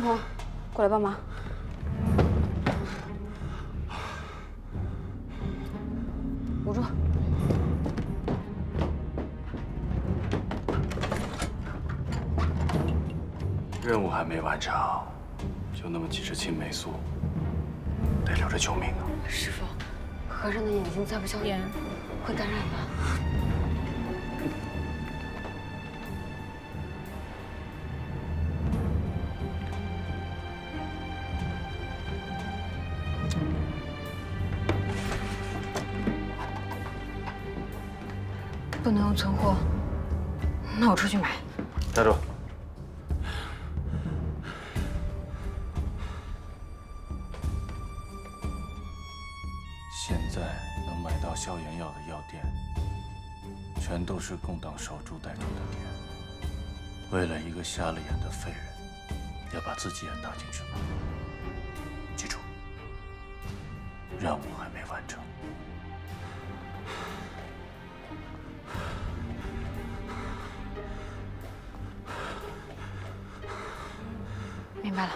红，过来帮忙。捂住。 任务还没完成，就那么几只青霉素，得留着救命啊！ 师傅，和尚的眼睛再不消炎，会感染吧？ 不能用存货，那我出去买。 站住！现在能买到消炎药的药店，全都是共党守株待兔的店。为了一个瞎了眼的废人，要把自己也搭进去吗？记住，任务还没完成。 明白了。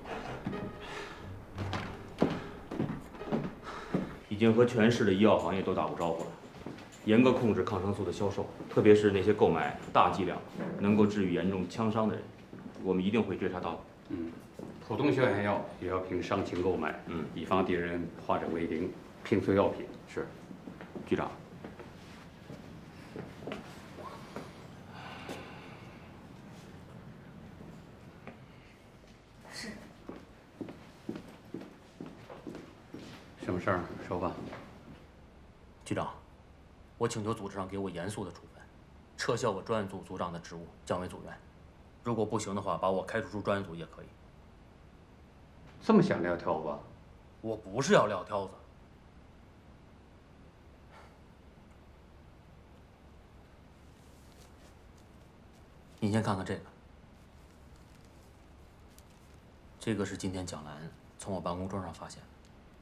已经和全市的医药行业都打过招呼了，严格控制抗生素的销售，特别是那些购买大剂量能够治愈严重枪伤的人，我们一定会追查到底。 普通消炎药也要凭伤情购买，以防敌人化整为零，拼凑药品。 是，局长。 什么事儿？说吧。 局长，我请求组织上给我严肃的处分，撤销我专案组组长的职务，降为组员。如果不行的话，把我开除出专案组也可以。 这么想撂挑子？ 我不是要撂挑子。您先看看这个，这个是今天蒋兰从我办公桌上发现的。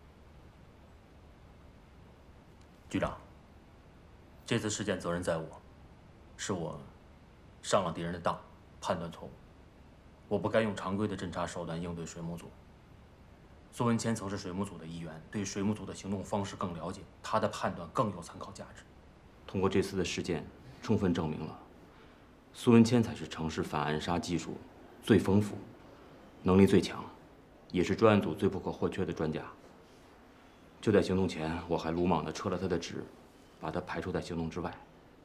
局长，这次事件责任在我，是我上了敌人的当，判断错误。我不该用常规的侦查手段应对水母组。苏文谦曾是水母组的一员，对水母组的行动方式更了解，他的判断更有参考价值。 通过这次的事件，充分证明了苏文谦才是城市反暗杀技术最丰富、能力最强，也是专案组最不可或缺的专家。 就在行动前，我还鲁莽地撤了他的职，把他排除在行动之外。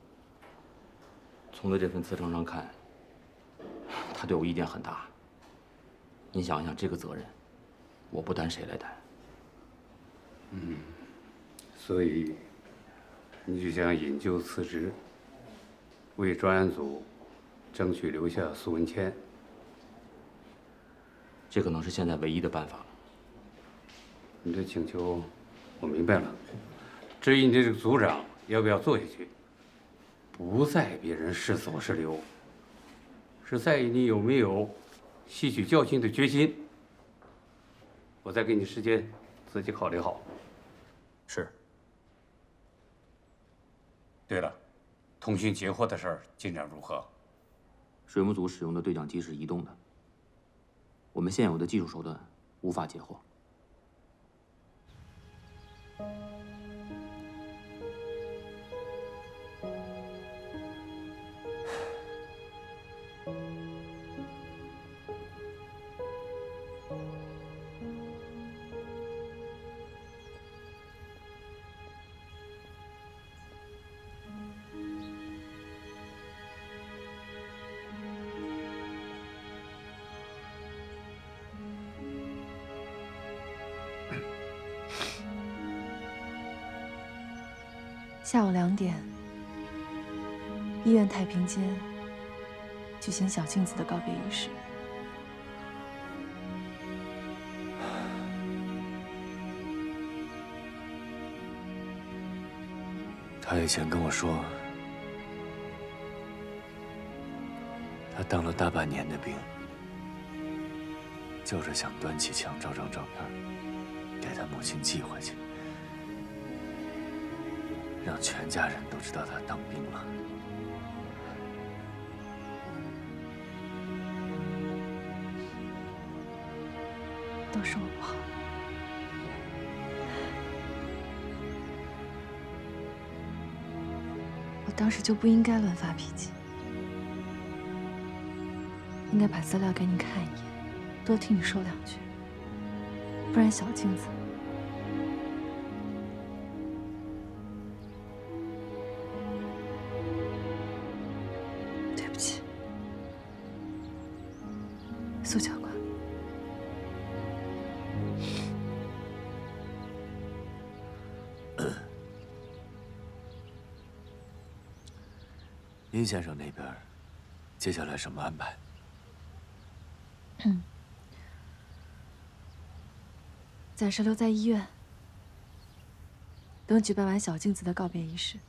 从他这份辞呈上看，他对我意见很大。您想想，这个责任，我不担谁来担？ 所以你就想引咎辞职，为专案组争取留下苏文谦。 这可能是现在唯一的办法了。 你的请求。 我明白了，至于你这个组长要不要做下去，不在别人是走是留，是在于你有没有吸取教训的决心。我再给你时间，自己考虑好。 是。 对了，通讯截获的事儿进展如何？ 水母组使用的对讲机是移动的，我们现有的技术手段无法截获。 下午2点，医院太平间举行小庆子的告别仪式。 他以前跟我说，他当了大半年的兵，就是想端起枪照张照片，给他母亲寄回去。 让全家人都知道他当兵了。 是我不好。我当时就不应该乱发脾气，应该把资料给你看一眼，多听你说两句，不然小镜子。 苏教官， 殷先生那边，接下来什么安排？ 暂时留在医院，等举办完小镜子的告别仪式。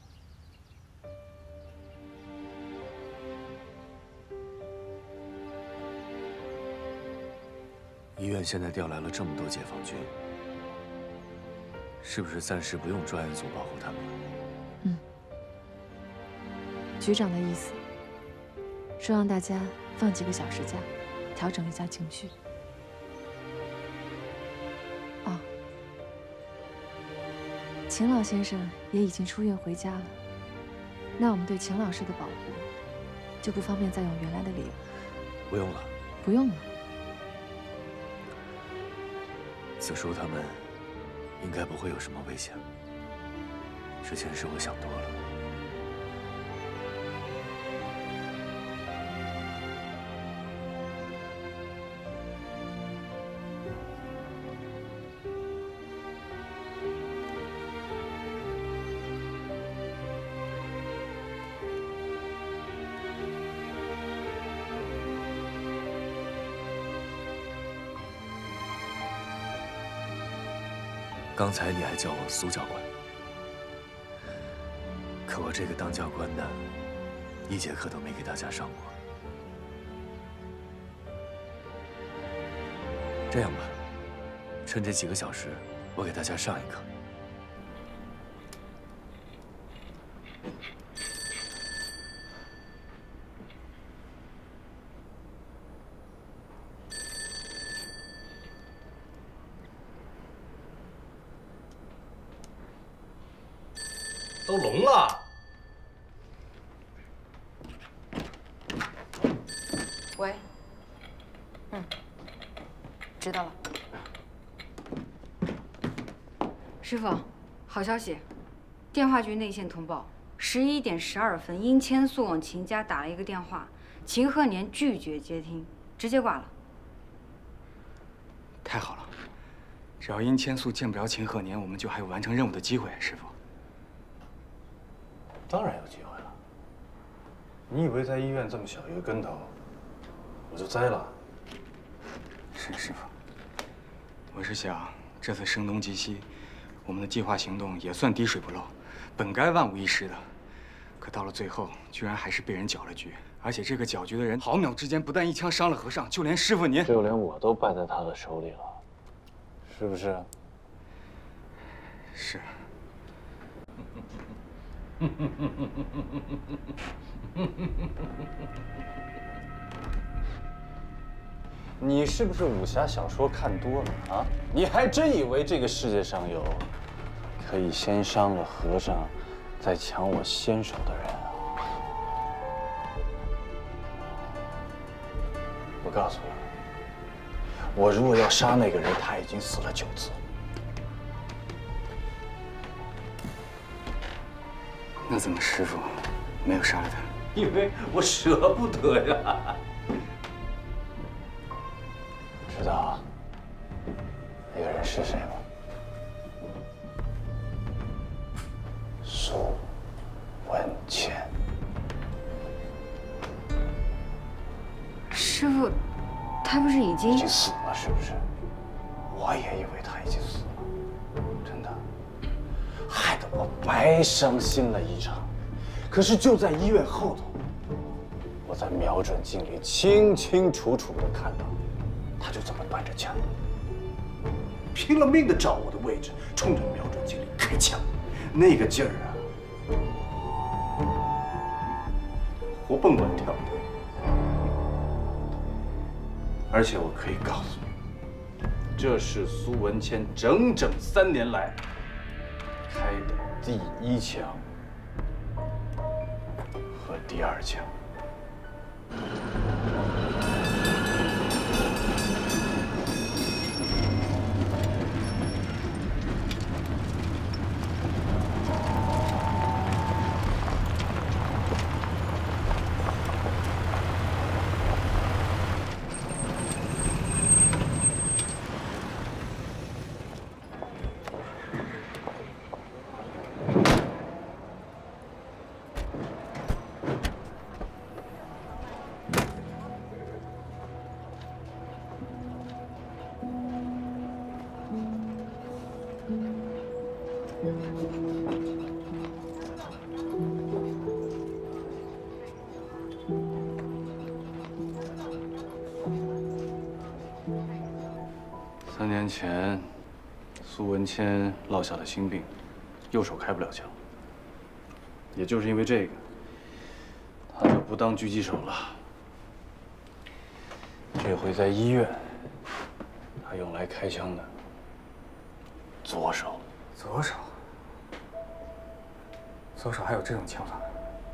医院现在调来了这么多解放军，是不是暂时不用专案组保护他们了？ 局长的意思，说让大家放几个小时假，调整一下情绪。哦，秦老先生也已经出院回家了，那我们对秦老师的保护就不方便再用原来的理由。 不用了， 不用了。 子舒他们应该不会有什么危险。之前是我想多了。刚才你还叫我苏教官，可我这个当教官的，一节课都没给大家上过。这样吧，趁这几个小时，我给大家上一课。 都聋了。 喂，知道了。师傅，好消息，电话局内线通报，11点12分，殷千素往秦家打了一个电话，秦鹤年拒绝接听，直接挂了。 太好了，只要殷千素见不着秦鹤年，我们就还有完成任务的机会，师傅。 当然有机会了。你以为在医院这么小一个跟头，我就栽了？ 是师傅，我是想这次声东击西，我们的计划行动也算滴水不漏，本该万无一失的，可到了最后，居然还是被人搅了局。而且这个搅局的人，毫秒之间不但一枪伤了和尚，就连师傅您， 就连我都败在他的手里了，是不是？ 是。 你是不是武侠小说看多了啊？你还真以为这个世界上有可以先伤了和尚，再抢我先手的人啊？我告诉你，我如果要杀那个人，他已经死了9次。 那怎么师傅没有杀了他？ 因为我舍不得呀。知道那个人是谁吗？苏文倩。 师傅，他不是已经死了，是不是？我也以为他已经死了，真的。 害得我白伤心了一场，可是就在医院后头，我在瞄准镜里清清楚楚地看到，他就这么端着枪，拼了命地找我的位置，冲着瞄准镜里开枪，那个劲儿啊，活蹦乱跳的。而且我可以告诉你，这这是苏文谦整整3年来开的第1枪和第2枪。3年前，苏文谦落下了心病，右手开不了枪。也就是因为这个，他就不当狙击手了。这回在医院，他用来开枪的左手。 左手？左手还有这种枪法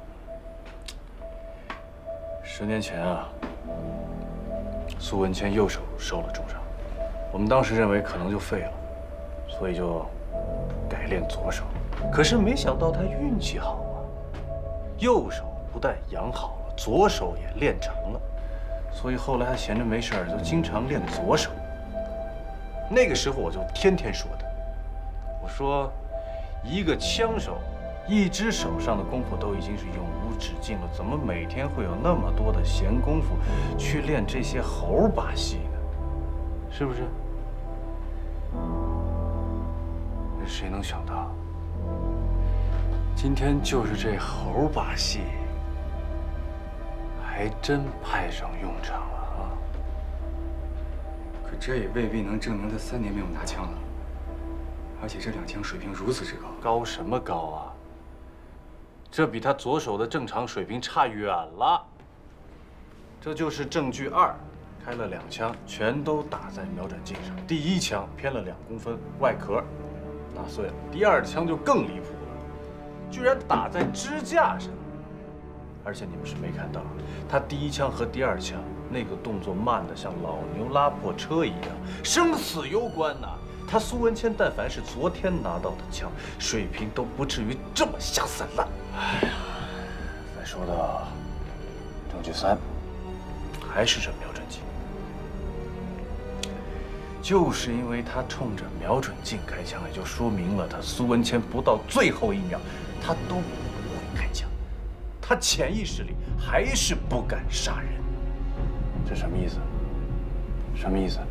？10年前啊，苏文谦右手受了重伤。 我们当时认为可能就废了，所以就改练左手。可是没想到他运气好啊，右手不但养好了，左手也练成了。所以后来他闲着没事儿就经常练左手。那个时候我就天天说他，我说一个枪手，一只手上的功夫都已经是永无止境了，怎么每天会有那么多的闲工夫去练这些猴把戏呢？是不是？ 谁能想到，今天就是这猴把戏，还真派上用场了啊！ 可这也未必能证明他3年没有拿枪了，而且这2枪水平如此之高， 高什么高啊？这比他左手的正常水平差远了。这就是证据2，开了2枪，全都打在瞄准镜上。第1枪偏了2公分，外壳 打碎了，第2枪就更离谱了，居然打在支架上，而且你们是没看到，他第1枪和第2枪那个动作慢得像老牛拉破车一样，生死攸关呐！他苏文谦但凡是昨天拿到的枪，水平都不至于这么下三滥。哎呀，再说到证据3，还是这瞄准镜。 就是因为他冲着瞄准镜开枪，也就说明了他苏文谦不到最后1秒，他都不会开枪，他潜意识里还是不敢杀人。这什么意思？什么意思？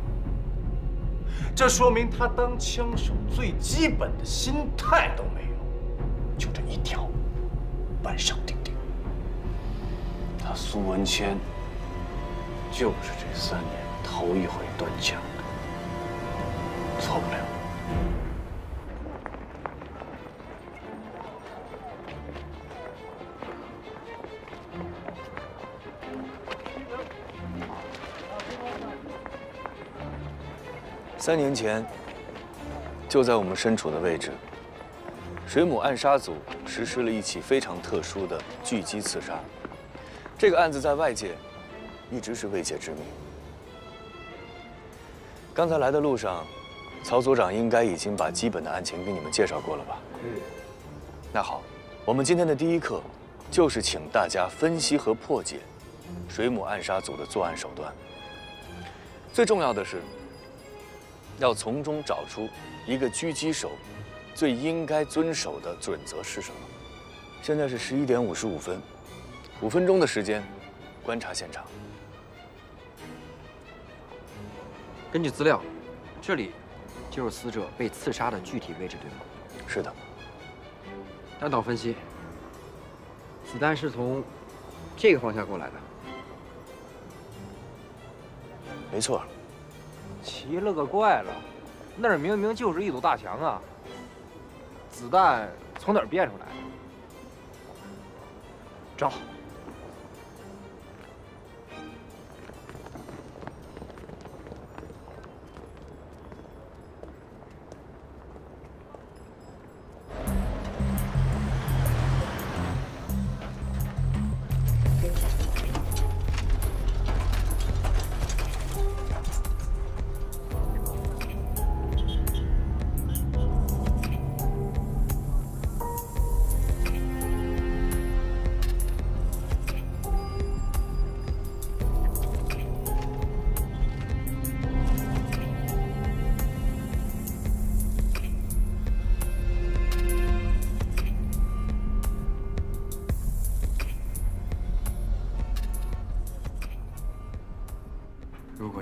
这说明他当枪手最基本的心态都没有，就这一条，板上钉钉。他苏文谦就是这3年头一回端枪。 错不了。 3年前，就在我们身处的位置，水母暗杀组实施了一起非常特殊的狙击刺杀。这个案子在外界一直是未解之谜。刚才来的路上。 曹所长应该已经把基本的案情给你们介绍过了吧？那好，我们今天的第1课，就是请大家分析和破解水母暗杀组的作案手段。最重要的是，要从中找出一个狙击手最应该遵守的准则是什么。现在是11点55分，5分钟的时间，观察现场。 根据资料，这里 就是死者被刺杀的具体位置，对吗？ 是的。 弹道分析，子弹是从这个方向过来的。 没错。 奇了个怪了，那儿明明就是一堵大墙啊！子弹从哪儿变出来的？找。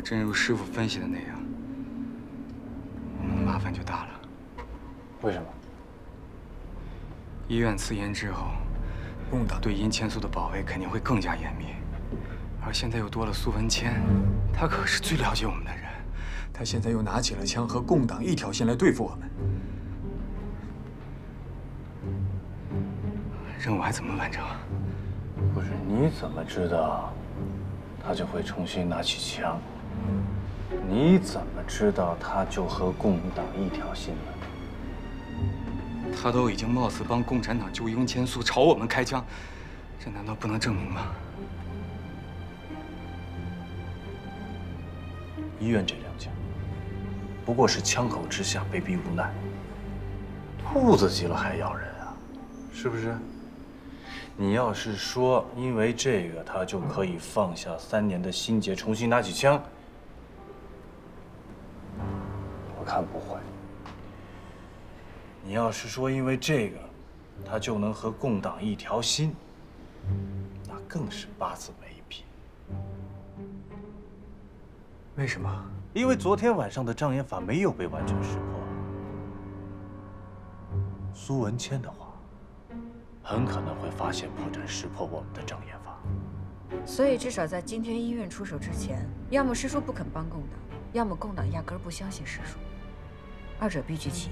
真如师傅分析的那样，我们的麻烦就大了。 为什么？ 医院辞严之后，共党对殷千素的保卫肯定会更加严密。而现在又多了苏文谦，他可是最了解我们的人。他现在又拿起了枪，和共党一条心来对付我们。任务还怎么完成？ 不是，你怎么知道他就会重新拿起枪？你怎么知道他就和共党一条心了？ 他都已经冒死帮共产党救殷千素，朝我们开枪，这难道不能证明吗？ 医院这2枪，不过是枪口之下被逼无奈。兔子急了还咬人啊，是不是？你要是说因为这个他就可以放下3年的心结，重新拿起枪，我看不会。你要是说因为这个他就能和共党一条心，那更是八字没品。 为什么？ 因为昨天晚上的障眼法没有被完全识破。苏文谦的话，很可能会发现破绽，识破我们的障眼法。 所以至少在今天医院出手之前，要么师叔不肯帮共党，要么共党压根儿不相信师叔，二者必居其一。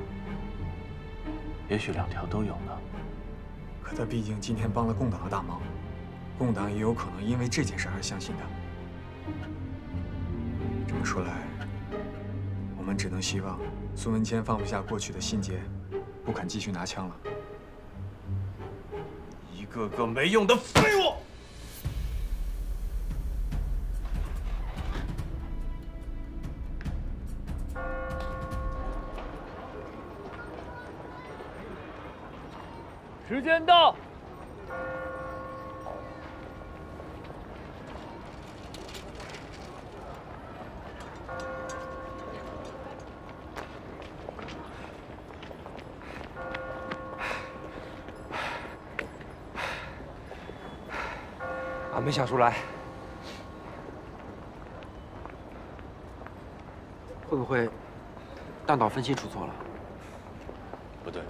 也许2条都有呢。 可他毕竟今天帮了共党的大忙，共党也有可能因为这件事而相信他。这么说来，我们只能希望苏文谦放不下过去的心结，不肯继续拿枪了。 一个个没用的废物！ 时间到。俺没想出来，会不会弹道分析出错了？ 不对，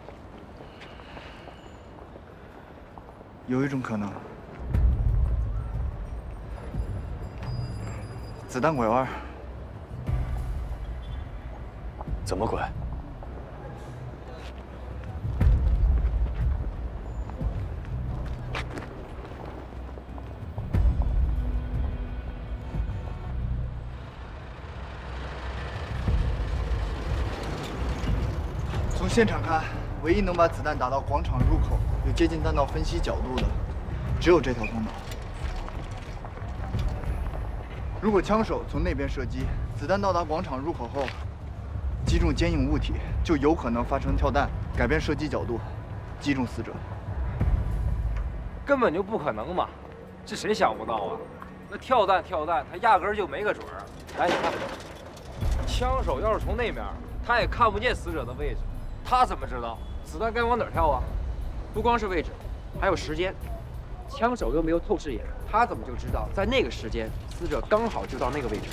有一种可能，子弹拐弯。 怎么拐？ 从现场看，唯一能把子弹打到广场入口，又接近弹道分析角度的，只有这条通道。如果枪手从那边射击，子弹到达广场入口后，击中坚硬物体，就有可能发生跳弹，改变射击角度，击中死者。 根本就不可能嘛！这谁想不到啊？那跳弹，他压根儿就没个准儿。来，你看，枪手要是从那面，他也看不见死者的位置，他怎么知道子弹该往哪儿跳啊？不光是位置，还有时间。枪手又没有透视眼，他怎么就知道在那个时间死者刚好就到那个位置？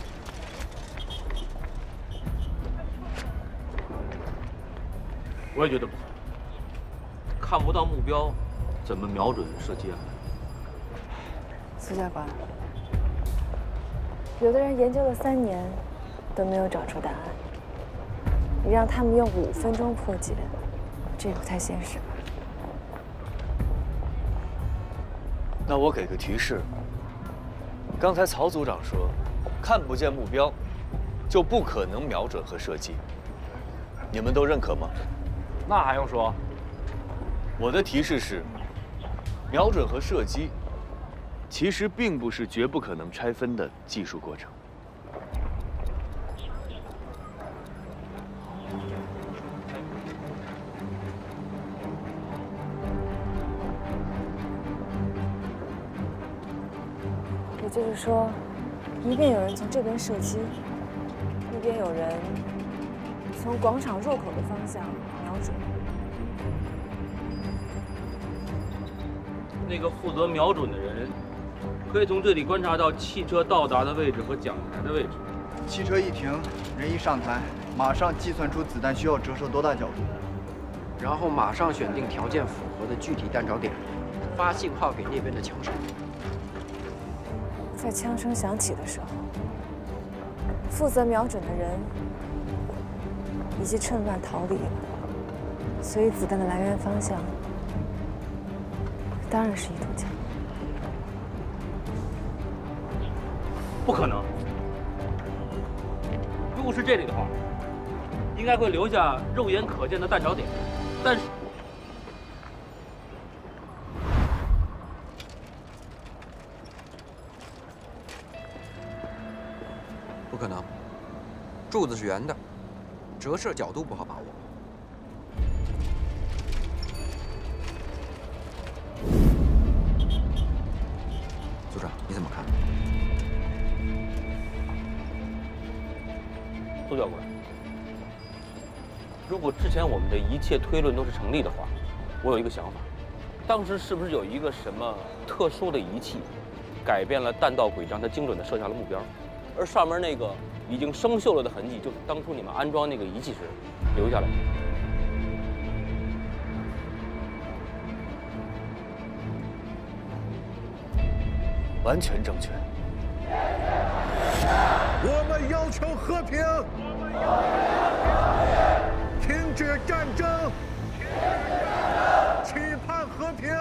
我也觉得不可能。看不到目标，怎么瞄准射击啊？ 苏教官，有的人研究了3年，都没有找出答案。你让他们用5分钟破解，这也不太现实吧？ 那我给个提示。刚才曹组长说，看不见目标，就不可能瞄准和射击。你们都认可吗？ 那还用说？ 我的提示是，瞄准和射击，其实并不是绝不可能拆分的技术过程。 也就是说，一边有人从这边射击，一边有人从广场入口的方向瞄准。 那个负责瞄准的人， 可以从这里观察到汽车到达的位置和讲台的位置。 汽车一停，人一上台，马上计算出子弹需要折射多大角度， 然后马上选定条件符合的具体弹着点，发信号给那边的枪手。 在枪声响起的时候，负责瞄准的人已经趁乱逃离了，所以子弹的来源方向当然是一堵墙。 不可能！如果是这里的话，应该会留下肉眼可见的弹着点，但是。 不可能，柱子是圆的，折射角度不好把握。组长，你怎么看？ 苏教官，如果之前我们的一切推论都是成立的话，我有一个想法，当时是不是有一个什么特殊的仪器，改变了弹道轨迹，让它精准地射向了目标？ 而上面那个已经生锈了的痕迹，就是当初你们安装那个仪器时留下来的。 完全正确。 我们要求和平，停止战争，期盼和平，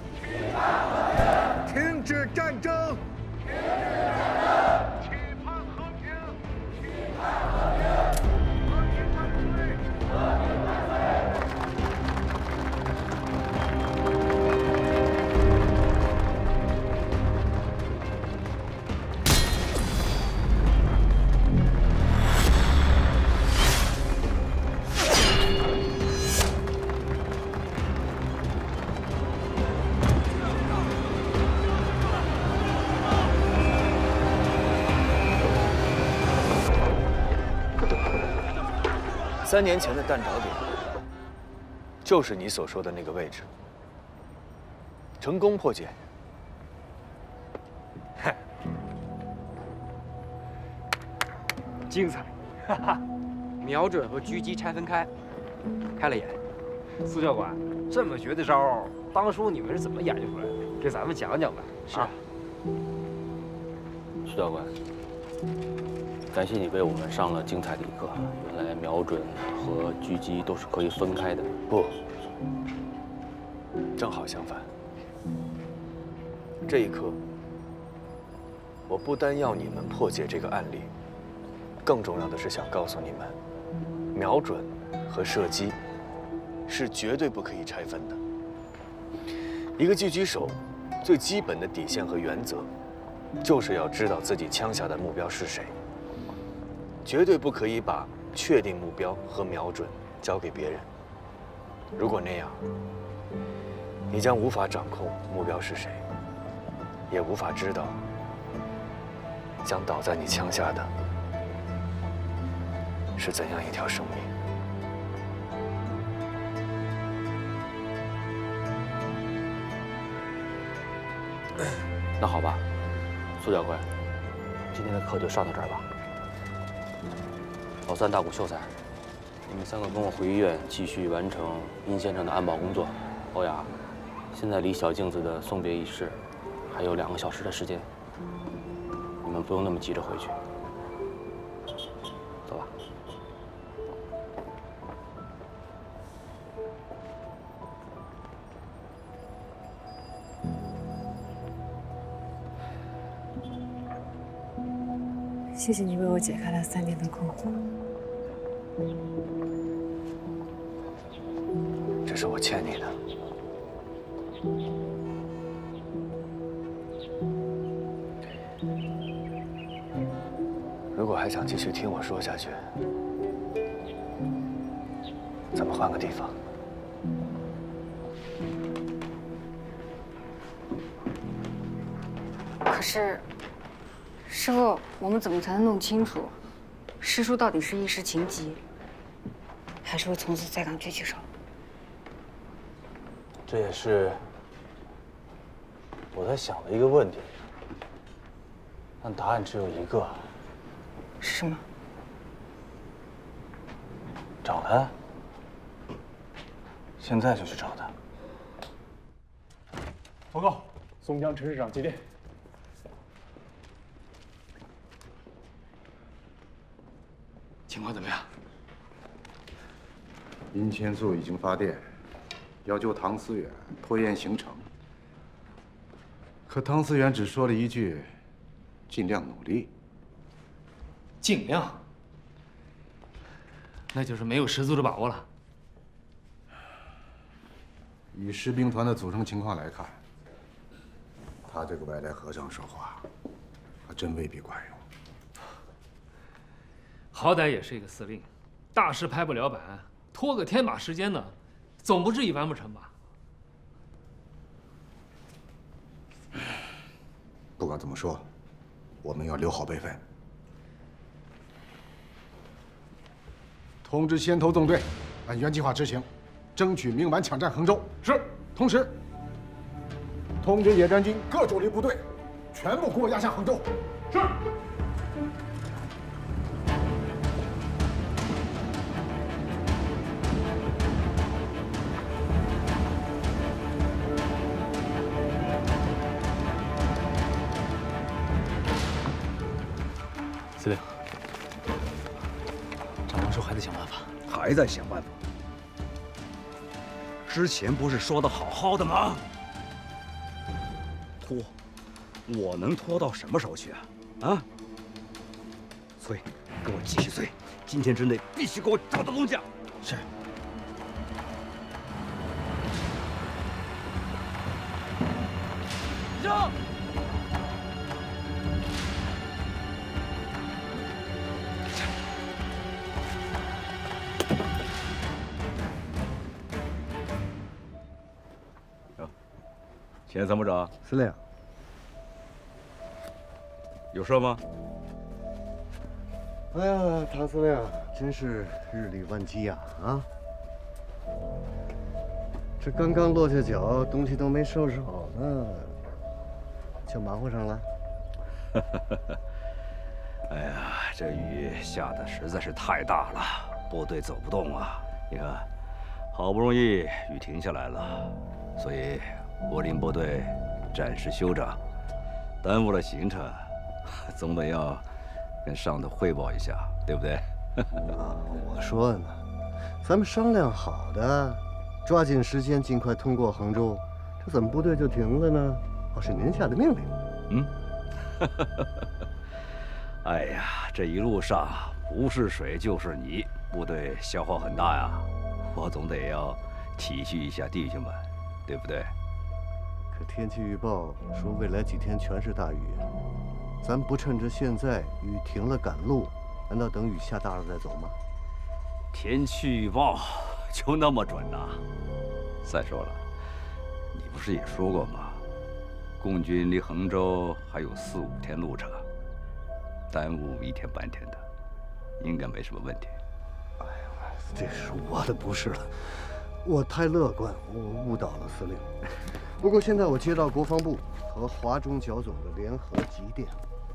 停止战争。 3年前的弹着点，就是你所说的那个位置。成功破解。 精彩！哈哈，瞄准和狙击拆分开，开了眼。 苏教官，这么绝的招，当初你们是怎么研究出来的？给咱们讲讲呗。 是啊，苏教官。 感谢你为我们上了精彩的一课。原来瞄准和狙击都是可以分开的。 不，正好相反。这一刻，我不单要你们破解这个案例，更重要的是想告诉你们，瞄准和射击是绝对不可以拆分的。一个狙击手最基本的底线和原则，就是要知道自己枪下的目标是谁。 绝对不可以把确定目标和瞄准交给别人。如果那样，你将无法掌控目标是谁，也无法知道将倒在你枪下的是怎样一条生命。 那好吧，苏教官，今天的课就上到这儿吧。 老3大鼓秀才，你们3个跟我回医院继续完成殷先生的安保工作。欧阳，现在离小镜子的送别仪式还有2个小时的时间，你们不用那么急着回去。走吧。 谢谢你为我解开了3年的困惑。 这是我欠你的。如果还想继续听我说下去，咱们换个地方。 可是，师傅，我们怎么才能弄清楚，师叔到底是一时情急，还是会从此再当狙击手？ 这也是我在想的一个问题。 但答案只有一个。 是什么？ 找他。现在就去找他。 报告，松江陈市长接电。 情况怎么样？ 殷千素已经发电，要求唐思远拖延行程。可唐思远只说了一句：“尽量努力。” 尽量，那就是没有十足的把握了。 以士兵团的组成情况来看，他这个外来和尚说话，还真未必管用。 好歹也是一个司令，大事拍不了板，拖个天马时间呢，总不至于完不成吧？ 不管怎么说，我们要留好备份。通知先头纵队，按原计划执行，争取明晚抢占衡州。是。同时，通知野战军各主力部队，全部给我压下衡州。是。 司令，长官说还在想办法， 还在想办法。之前不是说的好好的吗？拖，我能拖到什么时候去啊？啊！催，给我继续催，今天之内必须给我找到龙江。是。 上。 前参谋长， 司令， 有事吗？ 哎呀，唐司令，真是日理万机呀！啊，这刚刚落下脚，东西都没收拾好呢，就忙活上了。 哎呀，这雨下的实在是太大了，部队走不动啊！你看，好不容易雨停下来了，所以我领部队暂时休整，耽误了行程，总得要跟上头汇报一下，对不对？ 啊，我说呢，咱们商量好的，抓紧时间尽快通过衡州，这怎么部队就停了呢？哦，是您下的命令。 嗯。哎呀，这一路上不是水就是泥，部队消耗很大呀，我总得要体恤一下弟兄们，对不对？ 可天气预报说未来几天全是大雨，咱不趁着现在雨停了赶路，难道等雨下大了再走吗？ 天气预报就那么准呐？再说了，你不是也说过吗？共军离衡州还有4、5天路程，耽误1天半天的，应该没什么问题。 哎呀，这是我的不是了，我太乐观，我误导了司令。不过现在我接到国防部和华中剿总的联合急电，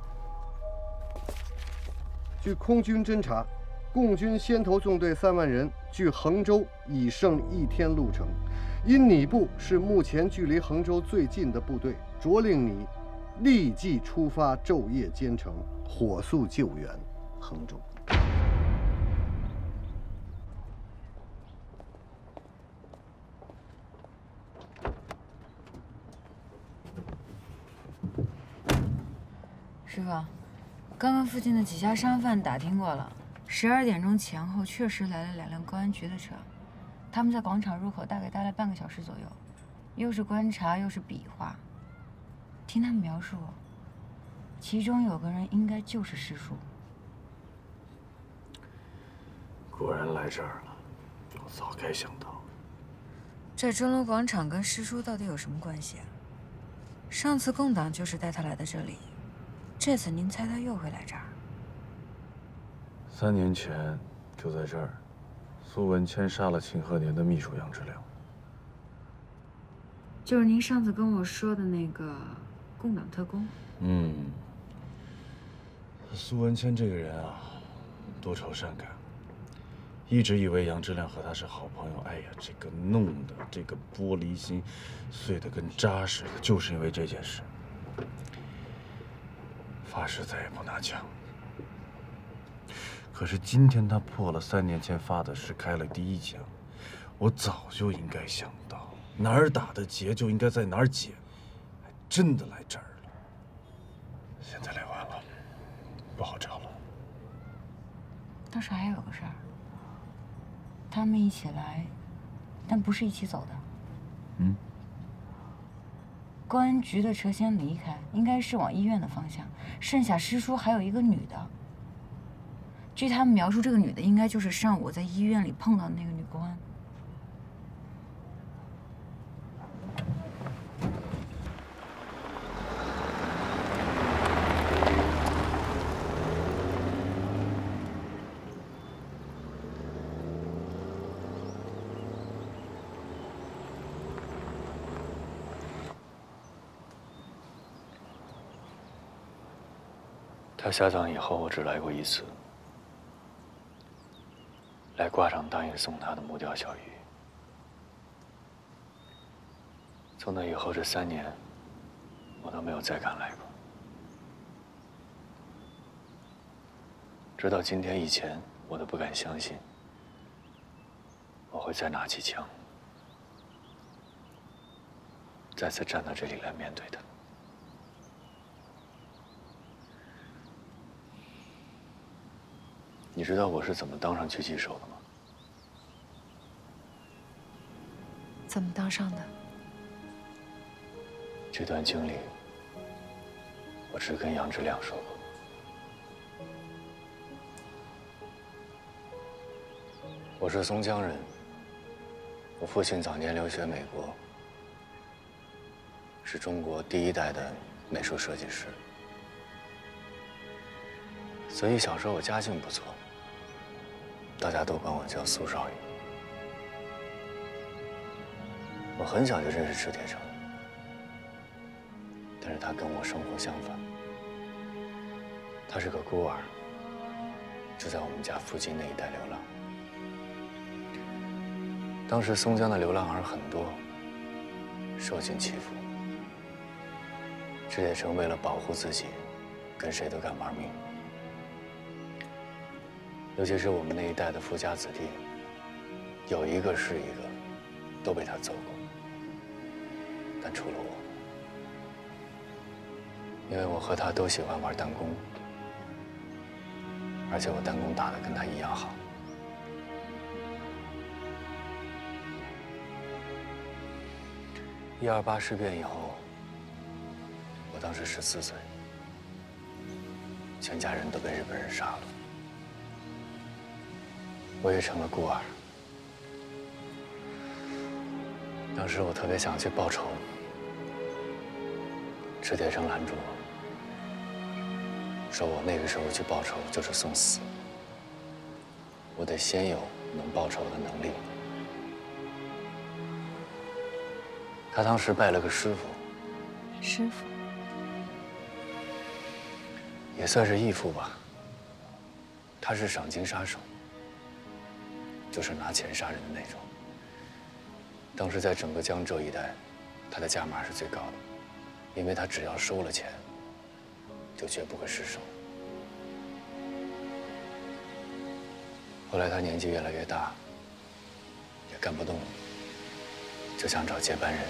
据空军侦察，共军先头纵队3万人距衡州已剩1天路程，因你部是目前距离衡州最近的部队，着令你立即出发，昼夜兼程，火速救援衡州。 师傅，刚刚附近的几家商贩打听过了，12点钟前后确实来了2辆公安局的车，他们在广场入口大概待了半个小时左右，又是观察又是比划。听他们描述，其中有个人应该就是师叔。 果然来这儿了，我早该想到。 这钟楼广场跟师叔到底有什么关系啊？上次共党就是带他来的这里。这次您猜他又会来这儿 ？3年前就在这儿，苏文谦杀了秦鹤年的秘书杨志良。 就是您上次跟我说的那个共党特工。 嗯， 苏文谦这个人啊，多愁善感，一直以为杨之亮和他是好朋友。哎呀，这个弄的这个玻璃心碎得跟渣似的，就是因为这件事。发誓再也不拿枪。可是今天他破了3年前发的誓，开了第1枪。我早就应该想到，哪儿打的结就应该在哪儿解，还真的来这儿了。现在来晚了，不好找了。 倒是还有个事儿，他们一起来，但不是一起走的。 嗯。 公安局的车先离开，应该是往医院的方向，剩下师叔还有一个女的。据他们描述，这个女的应该就是上午在医院里碰到的那个女公安。 他下葬以后，我只来过1次，来挂上答应送他的木雕小鱼。从那以后这3年，我都没有再敢来过。直到今天以前，我都不敢相信，我会再拿起枪，再次站到这里来面对他。你知道我是怎么当上狙击手的吗？ 怎么当上的？ 这段经历，我只跟杨之亮说过。我是松江人，我父亲早年留学美国，是中国第1代的美术设计师，所以小时候我家境不错。大家都管我叫苏少宇。我很小就认识池铁城，但是他跟我生活相反。他是个孤儿，就在我们家附近那一带流浪。当时松江的流浪儿很多，受尽欺负。池铁城为了保护自己，跟谁都敢玩命。尤其是我们那一代的富家子弟，有一个是一个，都被他揍过。但除了我，因为我和他都喜欢玩弹弓，而且我弹弓打得跟他一样好。128事变以后，我当时14岁，全家人都被日本人杀了。我也成了孤儿。当时我特别想去报仇，池铁城拦住我，说我那个时候去报仇就是送死，我得先有能报仇的能力。他当时拜了个师傅， 师傅也算是义父吧。他是赏金杀手。就是拿钱杀人的那种。当时在整个江浙一带，他的价码是最高的，因为他只要收了钱，就绝不会失手。后来他年纪越来越大，也干不动了，就想找接班人。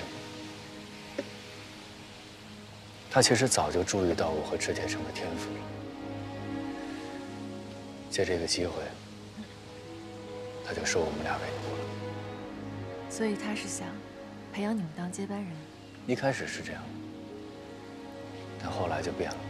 他其实早就注意到我和池铁城的天赋了，借这个机会。他就收我们俩为徒了。 所以他是想培养你们当接班人。 一开始是这样，但后来就变了。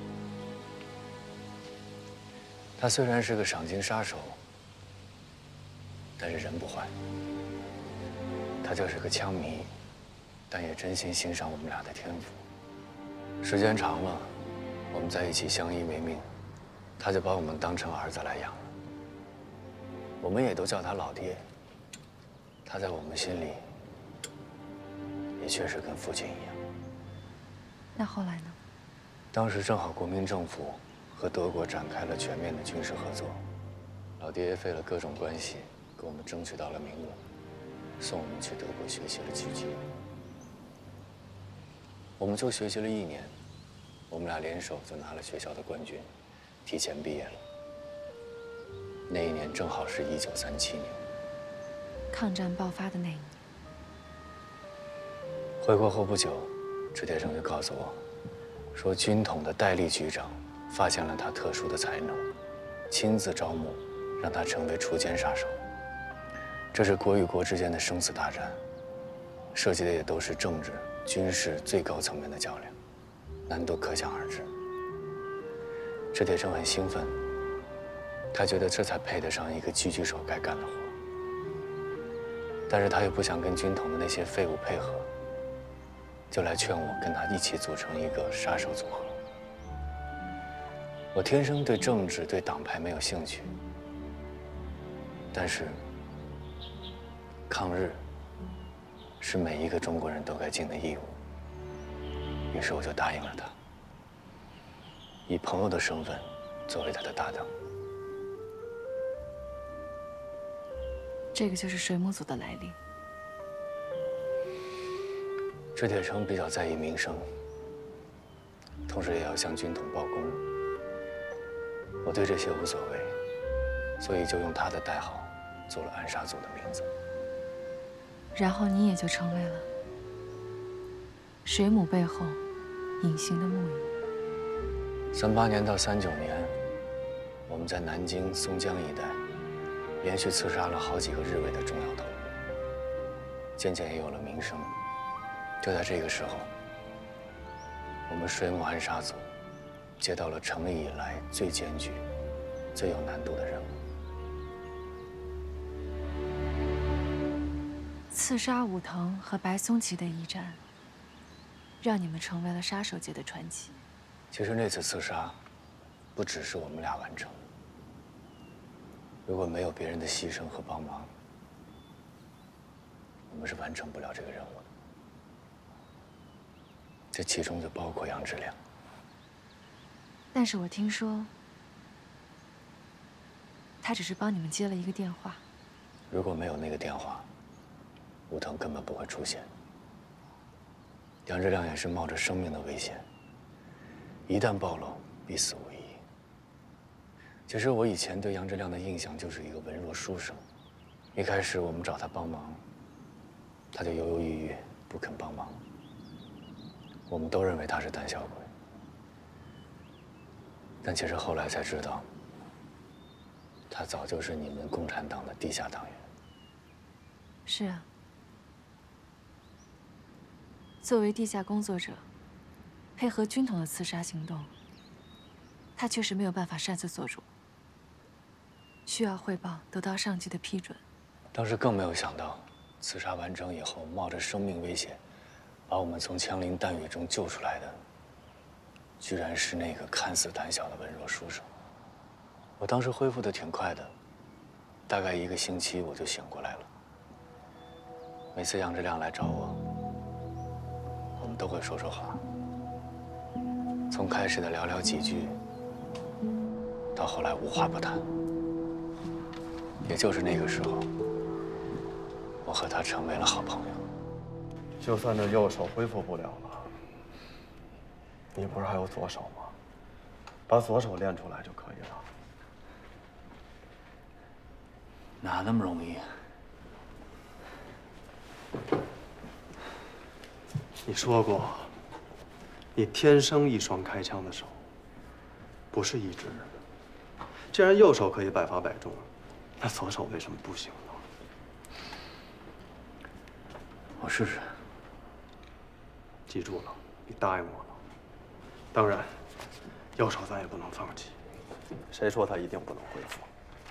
他虽然是个赏金杀手，但是人不坏。他就是个枪迷，但也真心欣赏我们俩的天赋。时间长了，我们在一起相依为命，他就把我们当成儿子来养了。我们也都叫他老爹，他在我们心里也确实跟父亲一样。 那后来呢？ 当时正好国民政府和德国展开了全面的军事合作。老爹也费了各种关系，给我们争取到了名额，送我们去德国学习了狙击。我们就学习了1年，我们俩联手就拿了学校的冠军，提前毕业了。那一年正好是1937年， 抗战爆发的那一年。 回国后不久，池铁成就告诉我，说军统的戴笠局长发现了他特殊的才能，亲自招募，让他成为锄奸杀手。这是国与国之间的生死大战，涉及的也都是政治、军事最高层面的较量，难度可想而知。池铁成很兴奋，他觉得这才配得上一个狙击手该干的活。但是他又不想跟军统的那些废物配合，就来劝我跟他一起组成一个杀手组合。我天生对政治、对党派没有兴趣，但是抗日是每一个中国人都该尽的义务。于是我就答应了他，以朋友的身份作为他的搭档。 这个就是水母组的来历。 池铁成比较在意名声，同时也要向军统报功。我对这些无所谓，所以就用他的代号做了暗杀组的名字。 然后你也就成为了水母背后隐形的木鱼。 38年到39年，我们在南京、松江一带连续刺杀了好几个日伪的重要头目，渐渐也有了名声。就在这个时候，我们水母暗杀组接到了成立以来最艰巨、最有难度的任务。 刺杀武藤和白松岐的一战，让你们成为了杀手界的传奇。 其实那次刺杀，不只是我们俩完成。如果没有别人的牺牲和帮忙，我们是完成不了这个任务的。这其中就包括杨志良。 但是我听说，他只是帮你们接了一个电话。 如果没有那个电话，武藤根本不会出现。杨志良也是冒着生命的危险，一旦暴露，必死无疑。其实我以前对杨志良的印象就是一个文弱书生，一开始我们找他帮忙，他就犹犹豫豫，不肯帮忙。我们都认为他是胆小鬼，但其实后来才知道，他早就是你们共产党的地下党员。 是啊，作为地下工作者，配合军统的刺杀行动，他确实没有办法擅自做主，需要汇报得到上级的批准。 当时更没有想到，刺杀完成以后，冒着生命危险，把我们从枪林弹雨中救出来的，居然是那个看似胆小的文弱书生。我当时恢复的挺快的，大概1个星期我就醒过来了。每次杨志良来找我，我们都会说说话，从开始的寥寥几句，到后来无话不谈。也就是那个时候，我和他成为了好朋友。 就算这右手恢复不了了，你不是还有左手吗？把左手练出来就可以了。 哪那么容易？ 你说过，你天生一双开枪的手，不是一只。既然右手可以百发百中，那左手为什么不行呢？ 我试试。 记住了，你答应我了。当然，右手咱也不能放弃。谁说他一定不能恢复？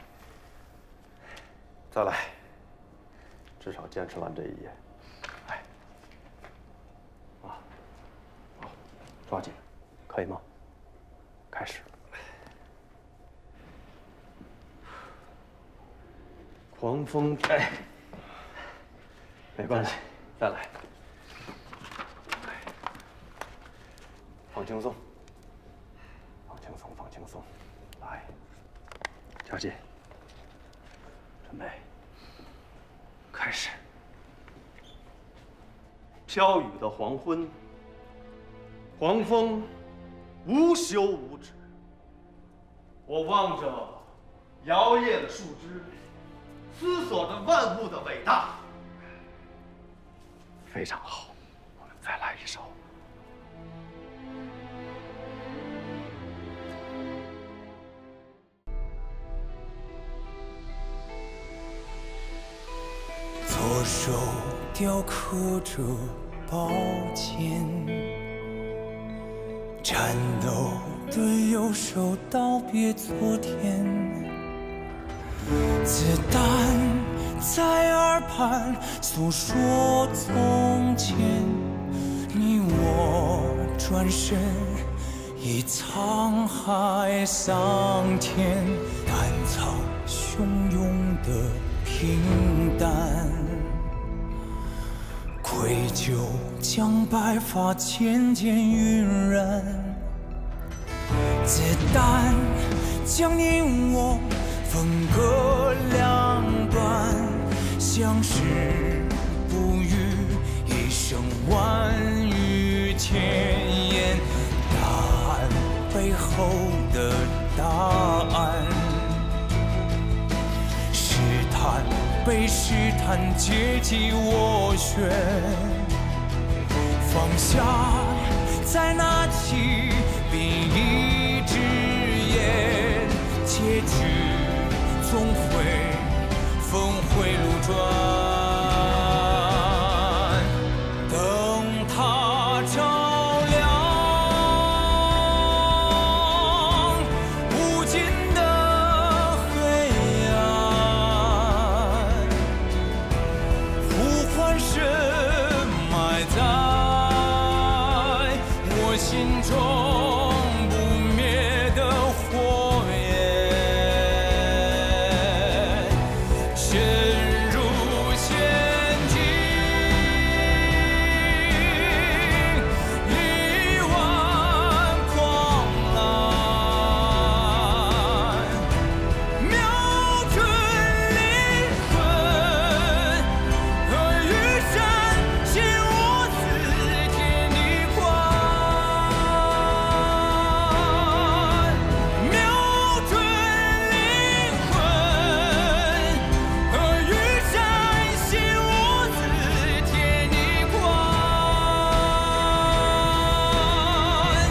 再来，至少坚持完这一页。哎，啊，好，抓紧，可以吗？开始。狂风，哎，没关系，再来。放轻松，放轻松，放轻松。 小姐，准备，开始。飘雨的黄昏，黄风无休无止。我望着摇曳的树枝，思索着万物的伟大。非常好，我们再来一首。 左手雕刻着宝剑，颤抖的右手道别昨天，子弹在耳畔诉说从前，你我转身已沧海桑田，甘草汹涌的平淡。 愧疚将白发渐渐晕染，子弹将你我分割两端，相识不语，一生万语千言，答案背后的答案，试探。 被试探阶级斡旋，放下，再拿起笔一支烟，结局总会峰回